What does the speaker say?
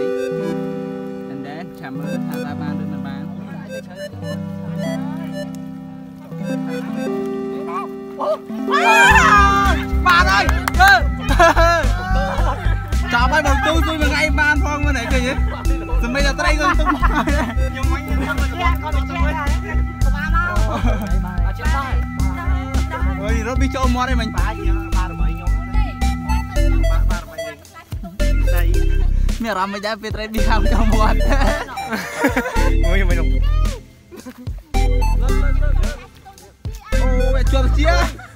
and then chăm thả ra ban được mình bán bạn ơi chào bạn đầu tư tôi mà ngay ban phong cái này kìa chứ rồi bây giờ tới đây tôi tung ơi rất biết cho món đây mình mẹ làm mấy trái pet đi ham cho món ôi mày ôi chuột chia